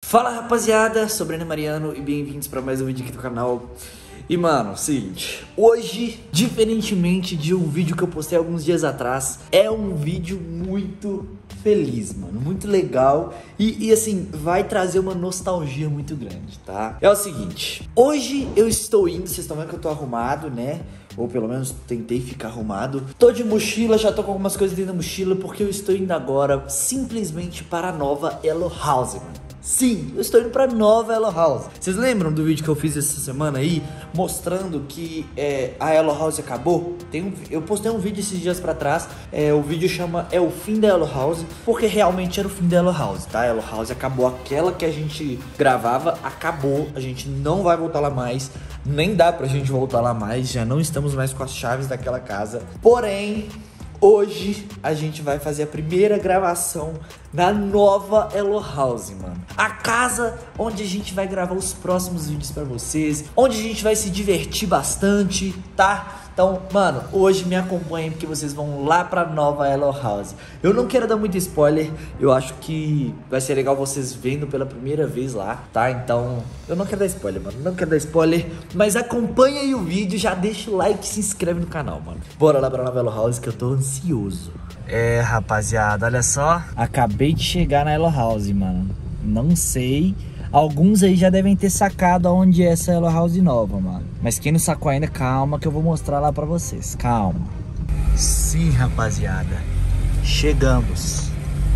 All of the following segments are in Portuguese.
Fala rapaziada, sou Breno Mariano e bem-vindos para mais um vídeo aqui do canal. E mano, seguinte, hoje, diferentemente de um vídeo que eu postei alguns dias atrás, é um vídeo muito feliz, mano, muito legal e assim, vai trazer uma nostalgia muito grande, tá? É o seguinte, hoje eu estou indo, vocês estão vendo que eu tô arrumado, né? Ou pelo menos tentei ficar arrumado. Tô de mochila, já tô com algumas coisas dentro da mochila, porque eu estou indo agora simplesmente para a nova Elo House, mano. Sim, eu estou indo pra nova Elo House. Vocês lembram do vídeo que eu fiz essa semana aí, mostrando que a Elo House acabou? Eu postei um vídeo esses dias pra trás, o vídeo chama É o Fim da Elo House, porque realmente era o fim da Elo House, tá? A Elo House acabou, aquela que a gente gravava, acabou, a gente não vai voltar lá mais, nem dá pra gente voltar lá mais, já não estamos mais com as chaves daquela casa. Porém, hoje a gente vai fazer a primeira gravação na nova Elo House, mano. A casa onde a gente vai gravar os próximos vídeos pra vocês, onde a gente vai se divertir bastante, tá? Então, mano, hoje me acompanhem porque vocês vão lá pra nova Elo House. Eu não quero dar muito spoiler, eu acho que vai ser legal vocês vendo pela primeira vez lá, tá? Então, eu não quero dar spoiler, mano, não quero dar spoiler, mas acompanha aí o vídeo, já deixa o like e se inscreve no canal, mano. Bora lá pra nova Elo House que eu tô ansioso. Rapaziada, olha só, acabei de chegar na Elo House, mano. Não sei, alguns aí já devem ter sacado aonde é essa Elo House nova, mano. Mas quem não sacou ainda, calma que eu vou mostrar lá pra vocês, calma. Sim, rapaziada, chegamos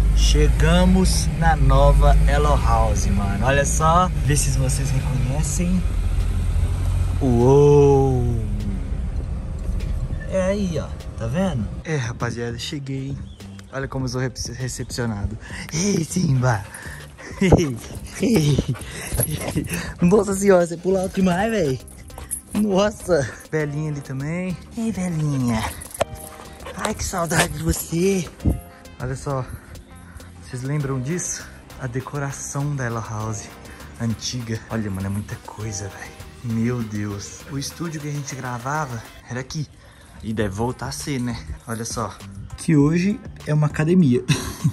na nova Elo House, mano. Olha só, vê se vocês reconhecem. Uou! É aí, ó, tá vendo? Rapaziada, cheguei. Olha como eu sou recepcionado. Ei, Simba! Nossa senhora, você pula alto demais, velho. Nossa. Velhinha ali também. Ei, velhinha. Ai, que saudade de você. Olha só. Vocês lembram disso? A decoração da Elo House antiga. Olha, mano, é muita coisa, velho. Meu Deus. O estúdio que a gente gravava era aqui. E deve voltar a ser, né? Olha só. Que hoje é uma academia.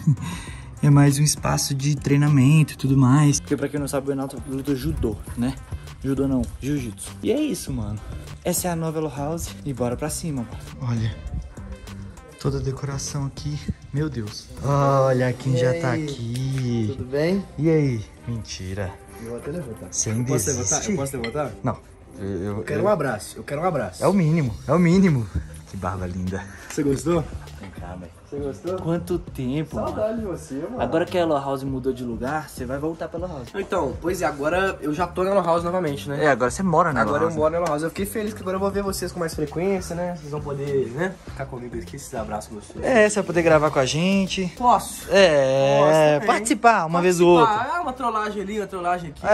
É mais um espaço de treinamento e tudo mais. Porque pra quem não sabe, o Renato luta judô, né? Judô não, jiu-jitsu. E é isso, mano. Essa é a nova Elo House e bora pra cima, mano. Olha, toda a decoração aqui. Meu Deus. Olha quem já tá aqui. Tudo bem? E aí? Mentira. Eu vou até levantar. Sem desistir. Eu posso levantar? Não. Eu quero um abraço. Eu quero um abraço. É o mínimo, é o mínimo. Que barba linda. Você gostou? Vem cá, velho. Você gostou? Quanto tempo, Saudade mano. de você, mano. Agora que a Elo House mudou de lugar, você vai voltar pra Elo House. Então, pois é, agora eu já tô na Elo House novamente, né? Agora você mora na Elo Agora House. eu moro na Elo House. Eu fiquei feliz que agora eu vou ver vocês com mais frequência, né? Vocês vão poder, né? Ficar comigo aqui, esses abraços gostosos. Você vai poder gravar com a gente. Posso? Posso, participar uma vez ou outra. Uma trollagem ali, uma trollagem aqui.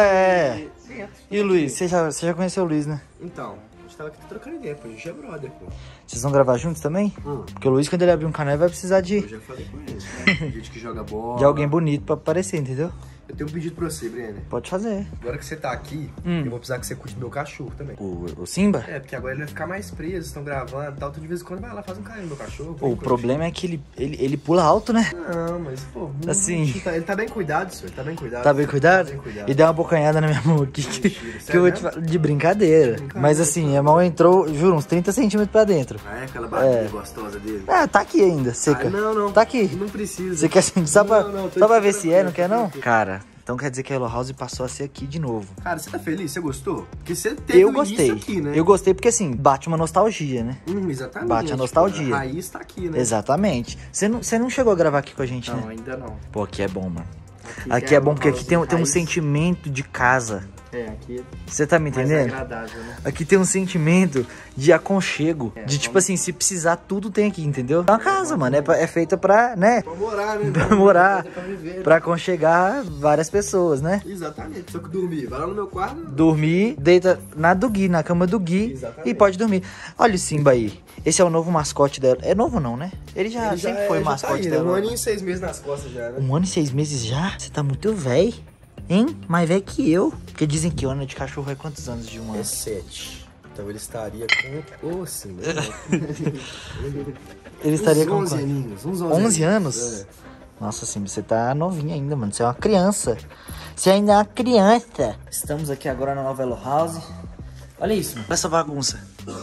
E o Luiz, você já conheceu o Luiz, né? Então, a gente tava aqui trocando ideia, pô. A gente é brother, pô. Vocês vão gravar juntos também? Porque o Luiz, quando ele abrir um canal, vai precisar Eu já falei com ele, né? Gente que joga bola. de alguém bonito pra aparecer, entendeu? Eu tenho um pedido pra você, Brenner. Pode fazer. Agora que você tá aqui, eu vou precisar que você cuide do meu cachorro também. O Simba? Porque agora ele vai ficar mais preso, estão gravando e tal. Tu de vez em quando vai lá, faz um carinho no meu cachorro. O problema é que ele pula alto, né? Não, mas, pô... Assim... Ele tá bem cuidado, senhor. Ele tá bem cuidado. Tá bem cuidado? Tá bem cuidado. E deu uma bocanhada na minha mão aqui. Mentira, Que eu vou te falar de brincadeira. Mas assim, a mão entrou, juro, uns 30 centímetros pra dentro. Ah, é aquela barriga gostosa dele? Tá aqui ainda, seca. Não. Tá aqui. Não precisa. Você quer sentir só pra ver se não quer não? Tô Cara, então quer dizer que a Elo House passou a ser aqui de novo. Cara, você tá feliz? Você gostou? Porque você teve Eu o gostei. início aqui, né? Eu gostei porque assim, bate uma nostalgia, né? Exatamente. Bate a nostalgia. A raiz tá aqui, né? Exatamente. Você não chegou a gravar aqui com a gente, Não, né? ainda não. Pô, aqui é bom, mano. Aqui é bom porque aqui tem um sentimento de casa. Aqui Você tá me mais entendendo? agradável, né? Aqui tem um sentimento de aconchego. De tipo assim, se precisar, tudo tem aqui, entendeu? É uma casa, mano. É feita pra, né? Pra morar, né? Pra morar. Pra viver, né? Pra aconchegar várias pessoas, né? Exatamente. Só que dormir. Vai lá no meu quarto. Dormir, deita do Gui, na cama do Gui. Exatamente. E pode dormir. Olha o Simba aí. Esse é o novo mascote dela. É novo não, né? Ele já sempre foi mascote tá aí, dela. Um ano e 6 meses nas costas já, né? 1 ano e 6 meses já? Você tá muito velho, hein? Mais velho que eu. Porque dizem que o ano de cachorro é quantos anos de 1 ano? É 7. Então ele estaria com... Ô, sim, né? Ele estaria com 11 quanto? aninhos. Uns 11 anos? É. Nossa, Simba, você tá novinha ainda, mano. Você é uma criança. Você ainda é uma criança. Estamos aqui agora na nova Elo House. Olha isso, mano. Olha essa bagunça.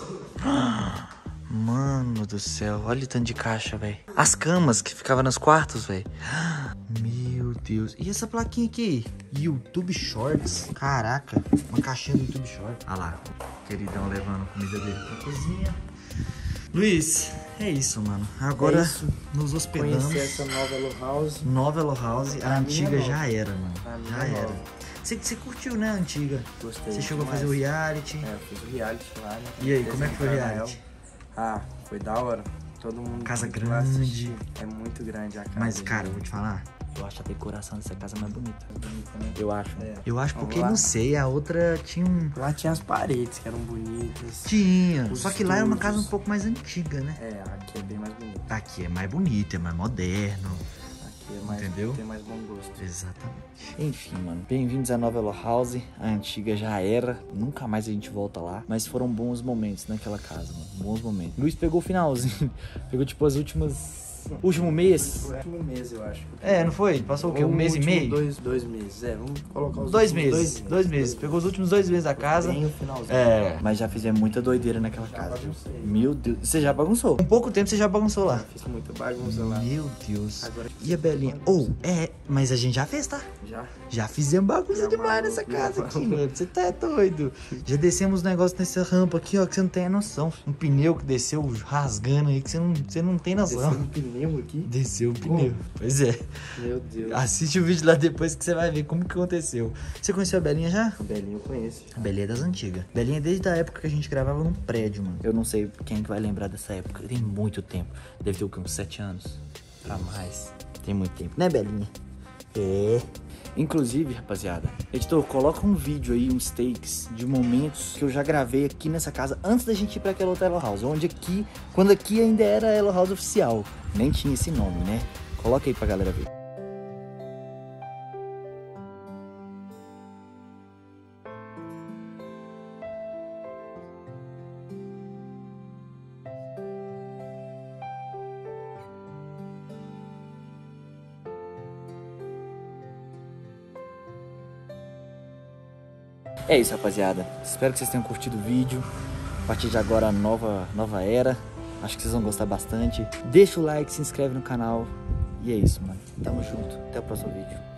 Mano do céu, olha o tanto de caixa, velho. As camas que ficavam nos quartos, velho. Meu Deus. E essa plaquinha aqui? YouTube Shorts. Caraca, uma caixinha do YouTube Shorts. Olha lá, o queridão levando comida dele pra cozinha. Luiz, é isso, mano. Agora É isso. nos hospedamos. Conhecer essa nova Elo House. Nova Elo House. A antiga já era, mano. Já era. nova. Você curtiu, né, a antiga? Gostei. Você chegou a fazer o demais. reality. É, eu fiz o reality lá, né? E aí, como é que foi o Desenho reality? Ah, foi da hora. Todo mundo Casa muito lá grande. assistir. É muito grande a casa. Mas, cara, eu vou te falar. Eu acho a decoração dessa casa mais bonita. bonita, né? Eu acho. É. Eu acho Vamos porque, lá. não sei, a outra tinha um... Lá tinha as paredes que eram bonitas. Tinha. Os Só que lá era uma casa um estúdios. pouco mais antiga, né? É, aqui é bem mais bonito. Aqui é mais bonito, é mais moderno. Aqui é mais, Entendeu? tem mais bom gosto. Exatamente. Enfim, mano. Bem-vindos à nova Elo House. A antiga já era. Nunca mais a gente volta lá. Mas foram bons momentos naquela casa, mano. Bons momentos. Luiz pegou o finalzinho. Pegou, tipo, as últimas... Último mês. Foi o último mês, eu acho. É, não foi? Passou o quê? Um mês e meio? Dois meses. É, vamos colocar os Dois últimos meses. 2 meses. Pegou os últimos 2 meses da casa. Bem o finalzinho. É, mas já fizemos muita doideira naquela casa, viu? baguncei. Meu Deus. Você já bagunçou? Com pouco tempo você já bagunçou lá. Fiz muita bagunça lá. Meu Deus. Agora- E a Belinha? Mas a gente já fez, tá? Já. Já fizemos bagunça Já demais nessa maluco, casa já aqui, maluco. mano. Você tá doido. Já descemos os negócios nessa rampa aqui, ó, que você não tem noção. Um pneu que desceu rasgando aí, que você não tem Desceu noção. um pneu aqui. Desceu o pneu. Pois é. Meu Deus. Assiste o vídeo lá depois que você vai ver como que aconteceu. Você conheceu a Belinha já? O Belinho eu conheço. A Belinha é das antigas. Belinha é desde a época que a gente gravava num prédio, mano. Eu não sei quem que vai lembrar dessa época. Tem muito tempo. Deve ter o quê? Uns 7 anos. Pra mais. Tem muito tempo. Né, Belinha? É. Inclusive, rapaziada, editor, coloca um vídeo aí, uns takes de momentos que eu já gravei aqui nessa casa antes da gente ir pra aquela outra Elo House. Onde aqui, quando aqui ainda era a Elo House oficial. Nem tinha esse nome, né? Coloca aí pra galera ver. É isso, rapaziada. Espero que vocês tenham curtido o vídeo. A partir de agora, a nova era. Acho que vocês vão gostar bastante. Deixa o like, se inscreve no canal. E é isso, mano. Tamo junto. Até o próximo vídeo.